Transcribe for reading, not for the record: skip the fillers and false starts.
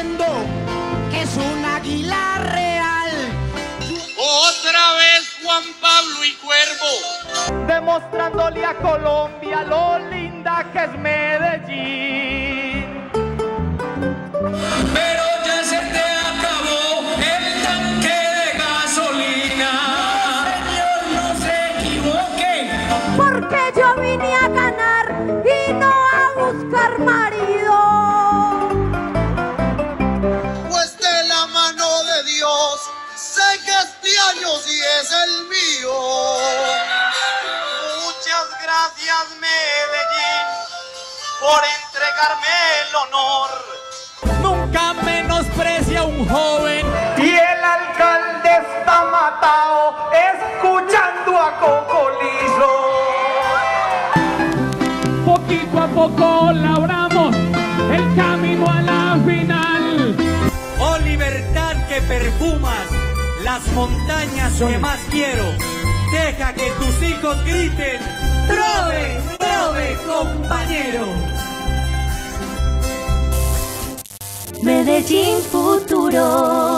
diciendo que es un águila real. Otra vez Juan Pablo y Cuervo, demostrándole a Colombia lo linda que es Medellín. Pero ya se te acabó el tanque de gasolina. Señor, no se equivoque, porque yo vine a ganar y no a buscar marido. Pues de la mano de Dios sé que este año sí es el mío. Muchas gracias, Medellín, por entregarme el honor. nunca menosprecia a un joven. Y el alcalde está matado escuchando a Cocolizo. Poquito a poco labramos el camino a la final. Oh libertad que perfumas las montañas que más quiero. Deja que tus hijos griten: ¡Trove, trove, compañero! Medellín futuro.